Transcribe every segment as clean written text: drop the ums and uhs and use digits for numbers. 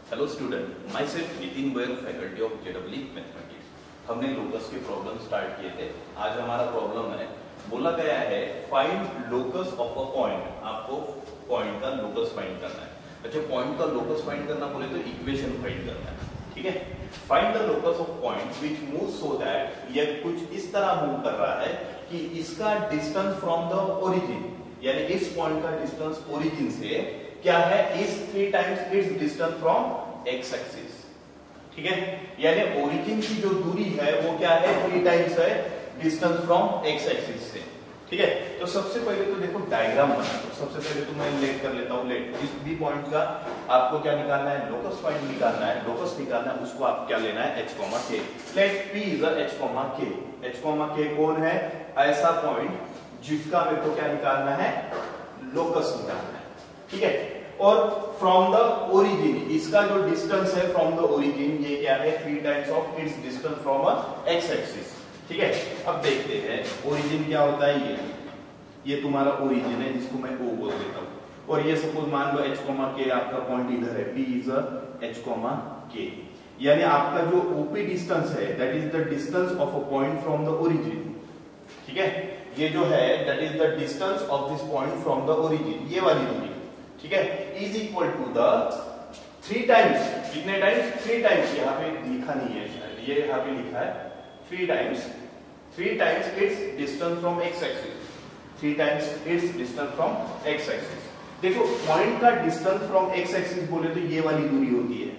Hello student, my self Nitin Goyal, faculty of JW mathematics. हमने locus के problem start किए थे। आज हमारा प्रॉब्लम है, बोला गया है find locus of a point. आपको पॉइंट का लोकस फाइंड करना है। अच्छा, पॉइंट का लोकस फाइंड करना बोले तो इक्वेशन फाइंड करना है, ठीक है। Find the locus of point which move so that, यह कुछ इस तरह मूव कर रहा है कि इसका डिस्टेंस फ्रॉम द ओरिजिन, यानी इस पॉइंट का डिस्टेंस ओरिजिन से क्या है, is 3 times its distance from x axis, ठीक है। यानी ओरिजिन की जो दूरी है वो क्या है, 3 टाइम्स है डिस्टेंस फ्रॉम एक्स एक्सिस से, ठीक है। तो सबसे पहले तो देखो डायग्राम बना दो। सबसे पहले तो मैं लेट कर लेता हूं। लेट इस बी पॉइंट का आपको क्या निकालना है, लोकस पॉइंट निकालना है। लोकस निकालना है, उसको आप क्या लेना है, h, k। Let p is h, k। h, k कौन है, ऐसा पॉइंट जिसका मेरे को क्या निकालना है, लोकस निकालना है, ठीक है। और फ्रॉम द ओरिजिन, इसका जो डिस्टेंस है फ्रॉम द ओरिजिन, ये क्या है, 3 times of its distance from x axis, ठीक है। अब देखते हैं ओरिजिन क्या होता है। ये तुम्हारा ओरिजिन है जिसको मैं O बोल देता हूं। और ये सपोज मान लो h, k आपका पॉइंट इधर है, P इज h, k। यानी आपका जो OP डिस्टेंस है that is the distance of a point from the origin, ठीक है। ये जो है that is the distance of this point from the origin, ये वाली दूरी, ठीक है, is equal to the 3 times. कितने टाइम्स, 3 टाइम्स। यहाँ पे लिखा नहीं है शायद, ये यहाँ पे लिखा है 3 times its distance from x axis. 3 times its distance from x axis. देखो पॉइंट का डिस्टेंस फ्रॉम एक्स एक्सिस बोले तो ये वाली दूरी होती है,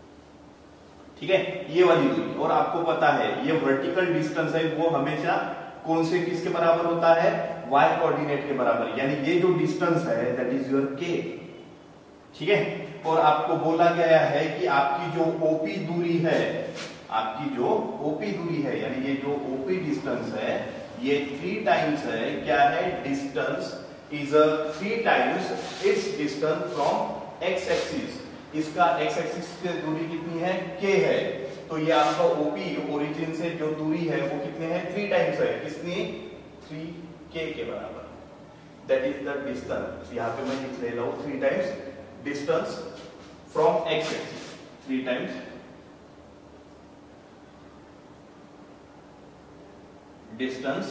ठीक है, ये वाली दूरी। और आपको पता है ये वर्टिकल डिस्टेंस है वो हमेशा कौन से किसके बराबर होता है, y कोऑर्डिनेट के बराबर। यानी ये जो डिस्टेंस है दैट इज योर k, ठीक है। और आपको बोला गया है कि आपकी जो OP दूरी है, आपकी जो OP दूरी है, यानी ये जो OP डिस्टेंस है ये 3 टाइम्स है, क्या है, distance is 3 times its distance from x axis. इसका x एक्सिस से दूरी कितनी है, k है। तो ये आपका OP ओरिजिन से जो दूरी है वो कितने है, 3 टाइम्स है। कितनी, 3k के बराबर। That is the distance. यहाँ पे मैं लिख ले रहा हूं 3 times distance from x axis, 3 times distance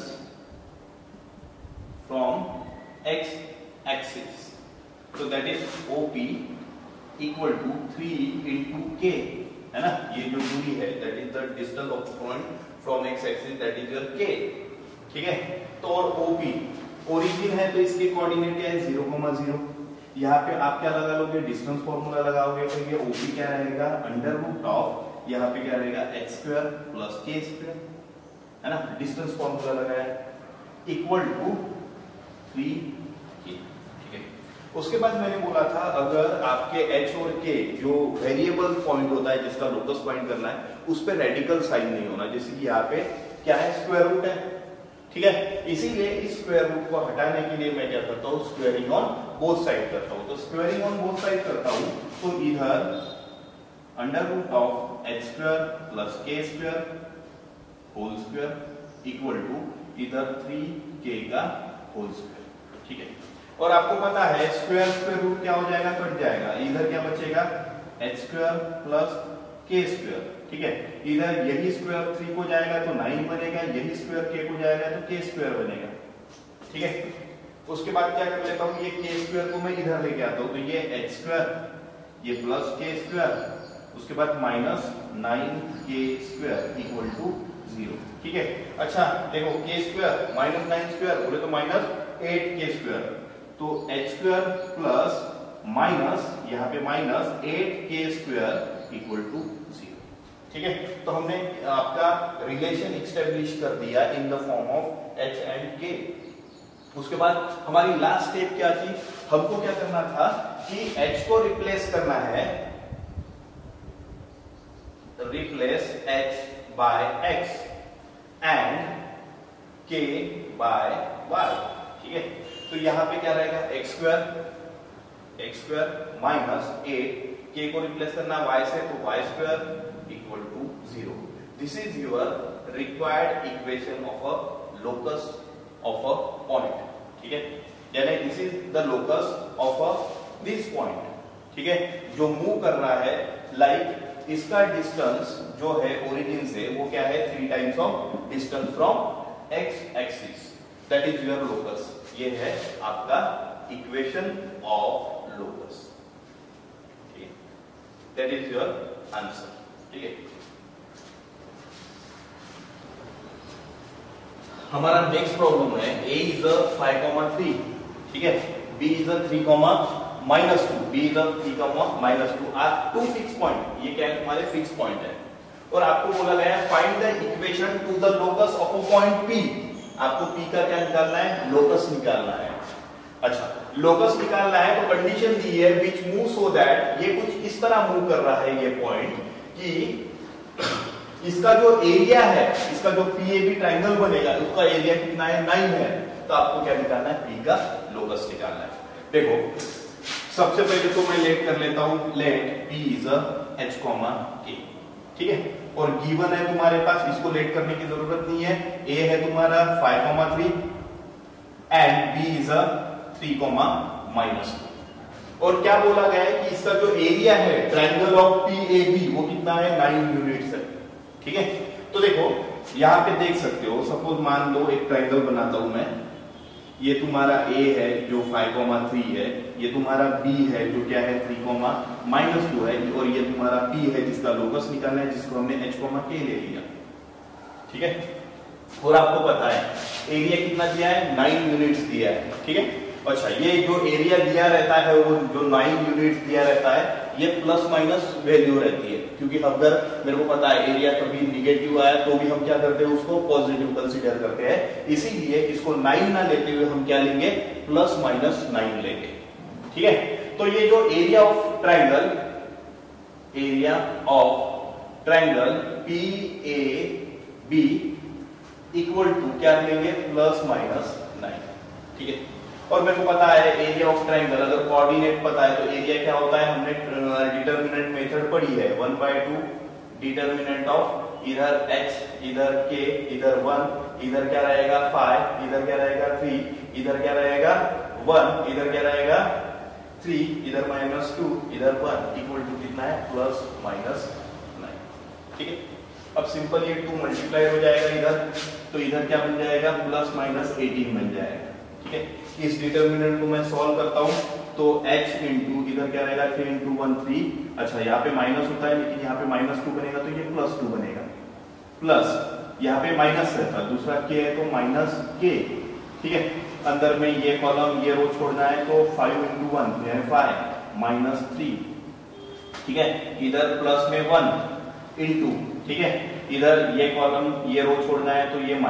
from x axis. तो that is OP equal to 3 into k, है ना। ये जो दूरी है that is the distance of point from x axis, that is your k, ठीक है। तो और OP ओरिजिन है तो इसके कोऑर्डिनेट क्या है, 0, 0। यहाँ पे आप क्या लगा लोगे, डिस्टेंस फॉर्मूला लगाओगे तो ये OP क्या रहेगा, अंडर रूट ऑफ, यहाँ पे क्या रहेगा, h² प्लस k², है ना। डिस्टेंस फॉर्मूला लगाया इक्वल टू 3k, ठीक है। उसके बाद मैंने बोला था अगर आपके h और k जो वेरिएबल पॉइंट होता है जिसका लोकस फाइंड करना है उस पे रेडिकल साइन नहीं होना। जैसे कि यहाँ पे क्या है, स्क्वायर रूट है, ठीक है। इसीलिए इस स्क्वायर रूट को हटाने के लिए मैं क्या करता हूँ, स्क्वेयरिंग ऑन बोथ साइड करता हूँ। तो स्क्वेयरिंग ऑन बोथ साइड करता हूँ तो इधर under root of h² plus k² whole square equal to इधर 3k का होल स्क्वायर, ठीक है। और आपको पता है स्क्वायर रूट क्या हो जाएगा, कट जाएगा। इधर क्या बचेगा, h² प्लस k², ठीक है। इधर यही स्क्वायर 3 को जाएगा तो 9 बनेगा, यही स्क्वायर k को जाएगा तो k² बनेगा, ठीक है। उसके बाद क्या कर लेता हूं, ये k² को मैं इधर लेके आता हूं तो ये h², ये प्लस k², उसके बाद माइनस 9k² इक्वल टू 0, ठीक है। अच्छा देखो k² माइनस 9² बोले तो माइनस 8k², तो h² प्लस माइनस यहाँ पे माइनस 8k² इक्वल टू 0, ठीक है। तो हमने आपका रिलेशन एस्टेब्लिश कर दिया in the form of h and k। उसके बाद हमारी लास्ट स्टेप क्या थी, हमको क्या करना था कि h को रिप्लेस करना है, replace h by x and k by y, ठीक है। तो यहां पे क्या रहेगा, x² माइनस 8, k को रिप्लेस करना y से तो y² equal to 0। This is your required equation of a locus of a point, ठीक है। यानी this is the locus of a this point, ठीक है, जो मूव कर रहा है लाइक इसका डिस्टेंस जो है ओरिजिन से वो क्या है 3 times of distance from x axis, that is your locus. ये है आपका इक्वेशन ऑफ लोकस, ठीक है, दैट इज योर आंसर, ठीक है। हमारा नेक्स्ट प्रॉब्लम है a इज अ 5,3, ठीक है, b is a 3, -2, b is a 3, -2 are two fix point. ये क्या है, हमारे फिक्स पॉइंट है और आपको बोला गया है find the equation to the locus of a point p। आपको p का क्या निकालना है, लोकस निकालना है। अच्छा, लोकस निकालना है तो कंडीशन दी है विच मूव सो दैट, ये कुछ इस तरह मूव कर रहा है ये पॉइंट कि इसका जो एरिया है, इसका जो PAB ट्रायंगल बनेगा उसका एरिया कितना है, 9 है। तो आपको क्या निकालना है, P का लोकस निकालना है। देखो सबसे पहले तो मैं लेट कर लेता हूं, let P is H, K, ठीक है, और गिवन है तुम्हारे पास, इसको लेट करने की जरूरत नहीं है। A है तुम्हारा 5,3 एंड B इज 3, -2। और क्या बोला गया है कि इसका जो एरिया है ट्रायंगल ऑफ PAB वो कितना है, 9 यूनिट्स है, ठीक है। तो देखो यहां पे देख सकते हो, सपोज मान लो एक ट्रायंगल बनाता हूं मैं, ये तुम्हारा A है जो 5,3 है, ये तुम्हारा B है जो क्या है 3, -2 है, और ये तुम्हारा P है जिसका लोकस निकालना है, जिसको हमने H, K ले लिया, ठीक है। और आपको पता है एरिया कितना दिया है, 9 यूनिट्स दिया है, ठीक है। अच्छा, ये जो एरिया दिया रहता है वो जो 9 यूनिट्स दिया रहता है ये प्लस माइनस वैल्यू रहती है, क्योंकि अगर मेरे को पता है एरिया कभी निगेटिव आया तो भी हम क्या करते हैं, उसको पॉजिटिव कंसीडर करते हैं। इसीलिए इसको 9 ना लेते हुए हम क्या लेंगे, +-9 लेंगे, ठीक है। तो ये जो area of triangle PAB equal to क्या लेंगे, +-9, ठीक है। और मेरे को पता है एरिया ऑफ ट्रायंगल, अगर कोऑर्डिनेट पता है तो एरिया क्या होता है, हमने डिटरमिनेंट मेथड पढ़ी है, 1/2 डिटरमिनेंट ऑफ इधर h, इधर k, इधर 1, इधर क्या रहेगा 5, इधर क्या रहेगा 3, इधर क्या रहेगा 1, इधर क्या रहेगा 3, इधर -2, इधर 1 इक्वल टू कितना है, +-9, ठीक है। अब सिंपल ये 2 मल्टीप्लाई हो जाएगा इधर, तो इधर क्या बन जाएगा, +-18 बन जाएगा, ठीक है। इस डिटरमिनेंट को मैं सॉल्व करता हूं तो h इंटू इधर क्या रहेगा 3 इंटू 1 3। अच्छा, यहाँ पे माइनस होता है लेकिन यहाँ पे -2 बनेगा तो ये +2 बनेगा, प्लस यहाँ पे माइनस रहता है, दूसरा k है तो -k, ठीक है। अंदर में ये कॉलम ये रो छोड़ना है तो 5 इंटू 1 यानी 5 -3, ठीक है। इधर प्लस में 1 इंटू, ठीक है, इधर ये कॉलम ये रो छोड़ना है तो ये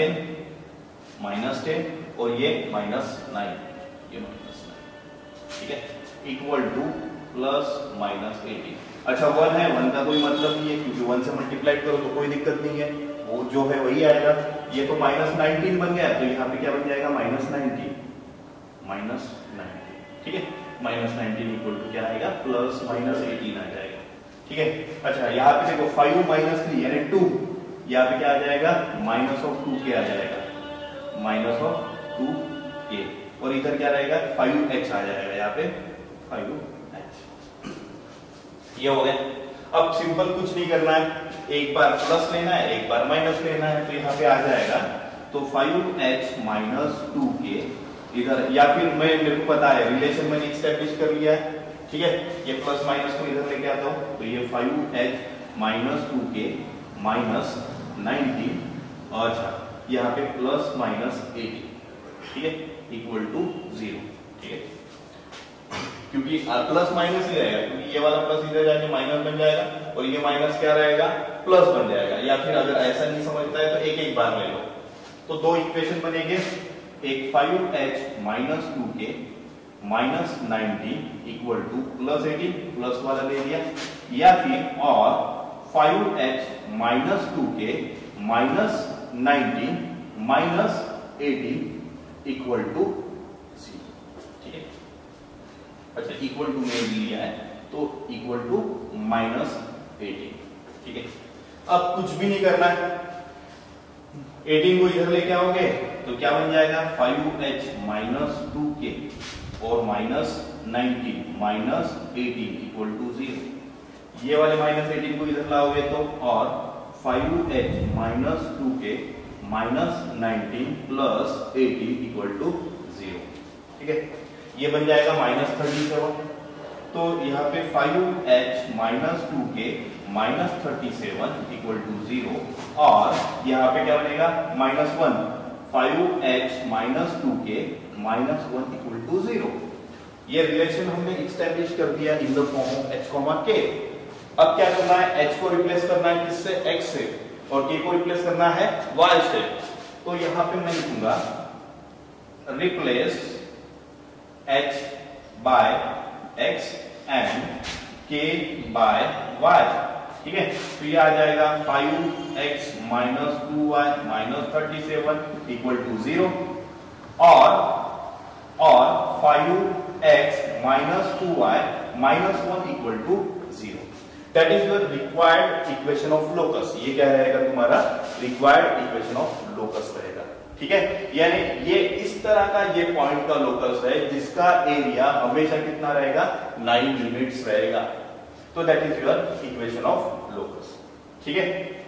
-10 और ये -9, ये -9, ठीक है, इक्वल टू +-18। अच्छा 1 है, 1 का कोई मतलब नहीं है क्योंकि 1 से मल्टीप्लाई करो तो कोई दिक्कत नहीं है, वो जो है वही आएगा। ये तो -19 बन गया तो यहाँ पे क्या बन जाएगा, -19, ठीक है। -19 इक्वल टू क्या आएगा, +-18 आ जाएगा, ठीक है। अच्छा यहाँ पे देखो 5 -3 यानी 2, यहाँ पे क्या आ जाएगा, -2k आ जाएगा, -2k, और इधर क्या रहेगा 5h आ जाएगा, यहाँ पे 5h। ये हो गया। अब सिंपल कुछ नहीं करना है, एक बार प्लस लेना है एक बार माइनस लेना है, तो यहाँ पे आ जाएगा तो 5h -2k इधर, या फिर मेरे को पता है रिलेशन मैंने एस्टैब्लिश कर लिया है, ठीक है। ये प्लस माइनस को इधर लेके आता हूं तो ये 5h -2k -19, अच्छा यहाँ पे +-18, ठीक है, इक्वल टू 0, ठीक है। क्योंकि प्लस माइनस ही रहेगा, क्योंकि ये वाला प्लस इधर जाके माइनस बन जाएगा और ये माइनस क्या रहेगा, प्लस बन जाएगा। या फिर अगर ऐसा नहीं समझता है तो एक एक बार ले लो, तो 2 इक्वेशन बनेंगे, एक 5h -2k -19 equal to +18, plus वाला ले लिया, या फिर और 5h -2k -19 -18 इक्वल टू 0, ठीक है। अच्छा इक्वल टू में लिया है तो इक्वल टू -18, ठीक है। अब कुछ भी नहीं करना है, 18 को इधर लेके आओगे तो क्या बन जाएगा, 5h -2k और -19 -18 इक्वल टू 0, ये वाले -18 को इधर लाओगे तो और 5h minus 2k minus 19 plus 80 equal to 0। ठीक है, ये बन जाएगा -37। तो यहाँ पे 5h minus 2k minus 37 equal to 0 और यहाँ पे क्या बनेगा -1, 5h minus 2k minus 1 equal to 0। ये रिलेशन हमने एस्टैब्लिश कर दिया in the form of h, k। अब क्या करना है, h को रिप्लेस करना है किससे, x से, और k को रिप्लेस करना है y से। तो यहाँ पे मैं लिखूंगा replace h by x and k by y। ठीक है, तो ये आ जाएगा 5x minus 2y minus 37 equal to 0 और 5x minus 2y minus 1 equal to 0। That is your required equation of locus. ये क्या रहेगा तुम्हारा रिक्वायर्ड इक्वेशन ऑफ लोकस रहेगा। ठीक है, यानी ये इस तरह का ये पॉइंट का लोकस है जिसका एरिया हमेशा कितना रहेगा, 9 यूनिट्स रहेगा। तो that is your equation of locus. ठीक है।